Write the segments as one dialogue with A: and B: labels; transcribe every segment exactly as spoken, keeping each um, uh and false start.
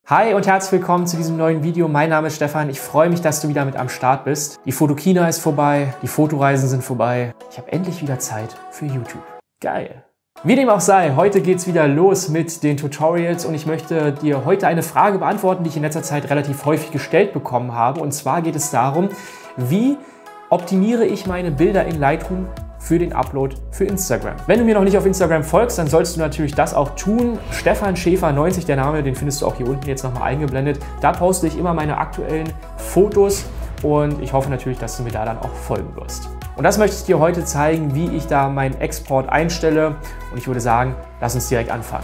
A: Hi und herzlich willkommen zu diesem neuen Video. Mein Name ist Stefan. Ich freue mich, dass du wieder mit am Start bist. Die Fotokina ist vorbei, die Fotoreisen sind vorbei. Ich habe endlich wieder Zeit für YouTube. Geil! Wie dem auch sei, heute geht es wieder los mit den Tutorials und ich möchte dir heute eine Frage beantworten, die ich in letzter Zeit relativ häufig gestellt bekommen habe. Und zwar geht es darum, wie optimiere ich meine Bilder in Lightroom für den Upload für Instagram. Wenn du mir noch nicht auf Instagram folgst, dann sollst du natürlich das auch tun. Stefan Schäfer neunzig, der Name, den findest du auch hier unten jetzt nochmal eingeblendet. Da poste ich immer meine aktuellen Fotos und ich hoffe natürlich, dass du mir da dann auch folgen wirst. Und das möchte ich dir heute zeigen, wie ich da meinen Export einstelle. Und ich würde sagen, lass uns direkt anfangen.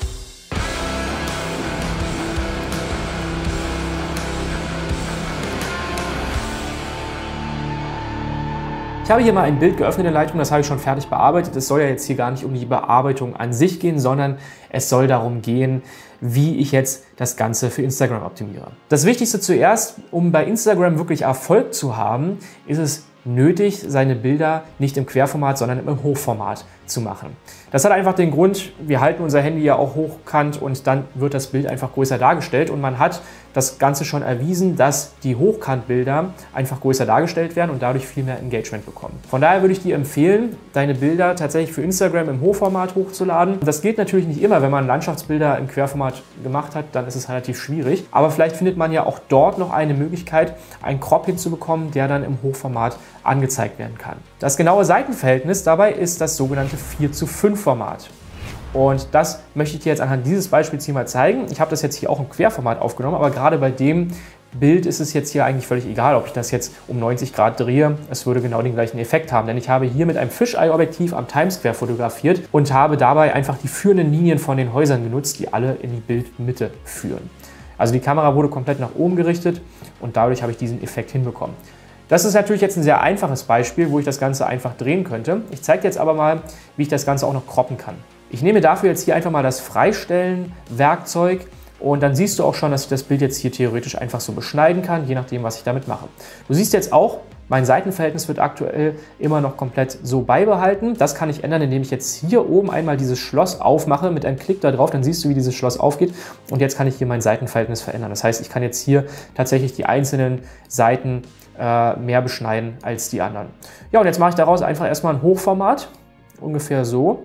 A: Ich habe hier mal ein Bild geöffnet in Lightroom, das habe ich schon fertig bearbeitet. Es soll ja jetzt hier gar nicht um die Bearbeitung an sich gehen, sondern es soll darum gehen, wie ich jetzt das Ganze für Instagram optimiere. Das Wichtigste zuerst, um bei Instagram wirklich Erfolg zu haben, ist es nötig, seine Bilder nicht im Querformat, sondern im Hochformat zu machen. Das hat einfach den Grund, wir halten unser Handy ja auch hochkant und dann wird das Bild einfach größer dargestellt und man hat das Ganze schon erwiesen, dass die Hochkantbilder einfach größer dargestellt werden und dadurch viel mehr Engagement bekommen. Von daher würde ich dir empfehlen, deine Bilder tatsächlich für Instagram im Hochformat hochzuladen. Das geht natürlich nicht immer, wenn man Landschaftsbilder im Querformat gemacht hat, dann ist es relativ schwierig. Aber vielleicht findet man ja auch dort noch eine Möglichkeit, einen Crop hinzubekommen, der dann im Hochformat angezeigt werden kann. Das genaue Seitenverhältnis dabei ist das sogenannte vier zu fünf Format. Und das möchte ich dir jetzt anhand dieses Beispiels hier mal zeigen. Ich habe das jetzt hier auch im Querformat aufgenommen, aber gerade bei dem Bild ist es jetzt hier eigentlich völlig egal, ob ich das jetzt um neunzig Grad drehe. Es würde genau den gleichen Effekt haben, denn ich habe hier mit einem Fisheye-Objektiv am Times Square fotografiert und habe dabei einfach die führenden Linien von den Häusern genutzt, die alle in die Bildmitte führen. Also die Kamera wurde komplett nach oben gerichtet und dadurch habe ich diesen Effekt hinbekommen. Das ist natürlich jetzt ein sehr einfaches Beispiel, wo ich das Ganze einfach drehen könnte. Ich zeige dir jetzt aber mal, wie ich das Ganze auch noch croppen kann. Ich nehme dafür jetzt hier einfach mal das Freistellen-Werkzeug und dann siehst du auch schon, dass ich das Bild jetzt hier theoretisch einfach so beschneiden kann, je nachdem, was ich damit mache. Du siehst jetzt auch, mein Seitenverhältnis wird aktuell immer noch komplett so beibehalten. Das kann ich ändern, indem ich jetzt hier oben einmal dieses Schloss aufmache mit einem Klick da drauf, dann siehst du, wie dieses Schloss aufgeht und jetzt kann ich hier mein Seitenverhältnis verändern. Das heißt, ich kann jetzt hier tatsächlich die einzelnen Seiten äh, mehr beschneiden als die anderen. Ja, und jetzt mache ich daraus einfach erstmal ein Hochformat, ungefähr so.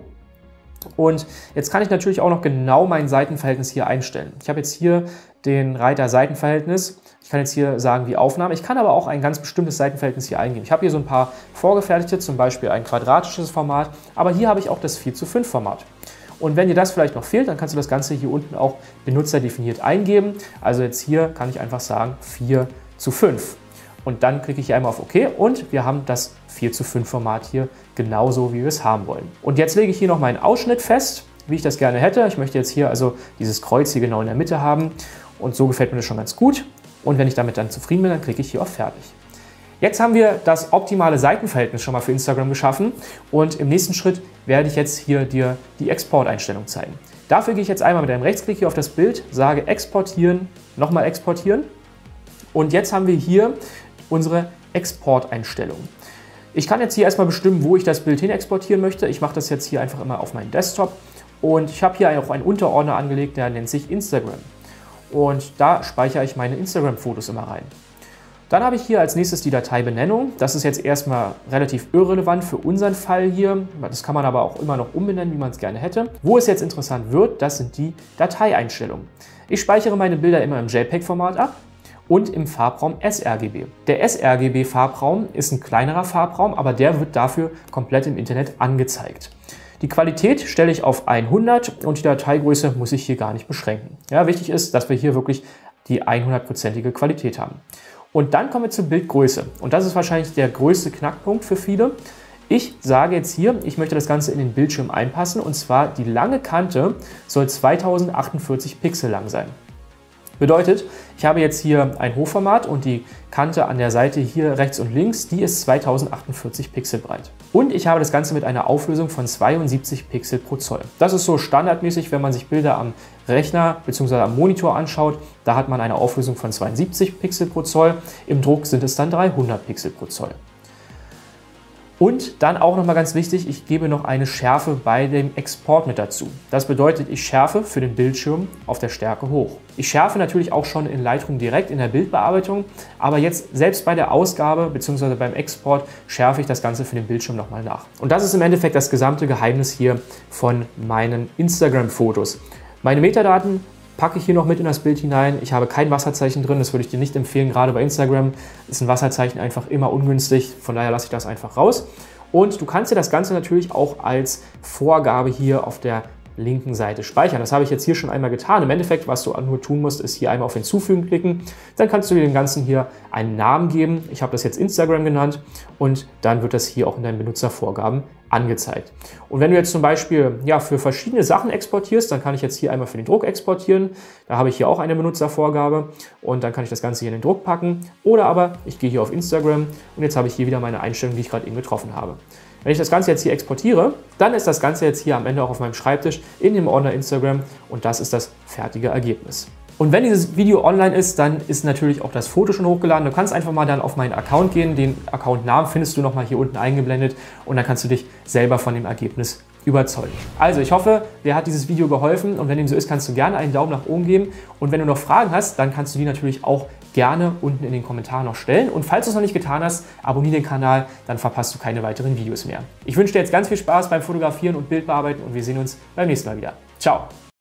A: Und jetzt kann ich natürlich auch noch genau mein Seitenverhältnis hier einstellen. Ich habe jetzt hier den Reiter Seitenverhältnis. Ich kann jetzt hier sagen, wie Aufnahme. Ich kann aber auch ein ganz bestimmtes Seitenverhältnis hier eingeben. Ich habe hier so ein paar vorgefertigte, zum Beispiel ein quadratisches Format, aber hier habe ich auch das vier zu fünf Format. Und wenn dir das vielleicht noch fehlt, dann kannst du das Ganze hier unten auch benutzerdefiniert eingeben. Also jetzt hier kann ich einfach sagen vier zu fünf. Und dann klicke ich hier einmal auf OK und wir haben das vier zu fünf Format hier genauso, wie wir es haben wollen. Und jetzt lege ich hier noch meinen Ausschnitt fest, wie ich das gerne hätte. Ich möchte jetzt hier also dieses Kreuz hier genau in der Mitte haben und so gefällt mir das schon ganz gut. Und wenn ich damit dann zufrieden bin, dann klicke ich hier auf Fertig. Jetzt haben wir das optimale Seitenverhältnis schon mal für Instagram geschaffen und im nächsten Schritt werde ich jetzt hier dir die Exporteinstellung zeigen. Dafür gehe ich jetzt einmal mit einem Rechtsklick hier auf das Bild, sage Exportieren, nochmal Exportieren und jetzt haben wir hier unsere Exporteinstellung. Ich kann jetzt hier erstmal bestimmen, wo ich das Bild hin exportieren möchte. Ich mache das jetzt hier einfach immer auf meinen Desktop und ich habe hier auch einen Unterordner angelegt, der nennt sich Instagram. Und da speichere ich meine Instagram-Fotos immer rein. Dann habe ich hier als nächstes die Dateibenennung. Das ist jetzt erstmal relativ irrelevant für unseren Fall hier. Das kann man aber auch immer noch umbenennen, wie man es gerne hätte. Wo es jetzt interessant wird, das sind die Dateieinstellungen. Ich speichere meine Bilder immer im JPEG-Format ab und im Farbraum sRGB. Der sRGB-Farbraum ist ein kleinerer Farbraum, aber der wird dafür komplett im Internet angezeigt. Die Qualität stelle ich auf hundert und die Dateigröße muss ich hier gar nicht beschränken. Ja, wichtig ist, dass wir hier wirklich die hundertprozentige Qualität haben. Und dann kommen wir zur Bildgröße. Und das ist wahrscheinlich der größte Knackpunkt für viele. Ich sage jetzt hier, ich möchte das Ganze in den Bildschirm einpassen und zwar die lange Kante soll zweitausendachtundvierzig Pixel lang sein. Bedeutet, ich habe jetzt hier ein Hochformat und die Kante an der Seite hier rechts und links, die ist zweitausendachtundvierzig Pixel breit. Und ich habe das Ganze mit einer Auflösung von zweiundsiebzig Pixel pro Zoll. Das ist so standardmäßig, wenn man sich Bilder am Rechner bzw. am Monitor anschaut. Da hat man eine Auflösung von zweiundsiebzig Pixel pro Zoll. Im Druck sind es dann dreihundert Pixel pro Zoll. Und dann auch nochmal ganz wichtig, ich gebe noch eine Schärfe bei dem Export mit dazu. Das bedeutet, ich schärfe für den Bildschirm auf der Stärke hoch. Ich schärfe natürlich auch schon in Lightroom direkt in der Bildbearbeitung, aber jetzt selbst bei der Ausgabe bzw. beim Export schärfe ich das Ganze für den Bildschirm nochmal nach. Und das ist im Endeffekt das gesamte Geheimnis hier von meinen Instagram-Fotos. Meine Metadaten packe ich hier noch mit in das Bild hinein. Ich habe kein Wasserzeichen drin, das würde ich dir nicht empfehlen, gerade bei Instagram ist ein Wasserzeichen einfach immer ungünstig, von daher lasse ich das einfach raus. Und du kannst dir das Ganze natürlich auch als Vorgabe hier auf der linken Seite speichern. Das habe ich jetzt hier schon einmal getan. Im Endeffekt, was du nur tun musst, ist hier einmal auf Hinzufügen klicken. Dann kannst du dem Ganzen hier einen Namen geben. Ich habe das jetzt Instagram genannt und dann wird das hier auch in deinen Benutzervorgaben angezeigt. Und wenn du jetzt zum Beispiel ja, für verschiedene Sachen exportierst, dann kann ich jetzt hier einmal für den Druck exportieren. Da habe ich hier auch eine Benutzervorgabe und dann kann ich das Ganze hier in den Druck packen. Oder aber ich gehe hier auf Instagram und jetzt habe ich hier wieder meine Einstellung, die ich gerade eben getroffen habe. Wenn ich das Ganze jetzt hier exportiere, dann ist das Ganze jetzt hier am Ende auch auf meinem Schreibtisch in dem Ordner Instagram und das ist das fertige Ergebnis. Und wenn dieses Video online ist, dann ist natürlich auch das Foto schon hochgeladen. Du kannst einfach mal dann auf meinen Account gehen, den Accountnamen findest du nochmal hier unten eingeblendet und dann kannst du dich selber von dem Ergebnis überzeugen. Also ich hoffe, dir hat dieses Video geholfen und wenn dem so ist, kannst du gerne einen Daumen nach oben geben und wenn du noch Fragen hast, dann kannst du die natürlich auch gerne unten in den Kommentaren noch stellen und falls du es noch nicht getan hast, abonniere den Kanal, dann verpasst du keine weiteren Videos mehr. Ich wünsche dir jetzt ganz viel Spaß beim Fotografieren und Bildbearbeiten und wir sehen uns beim nächsten Mal wieder. Ciao!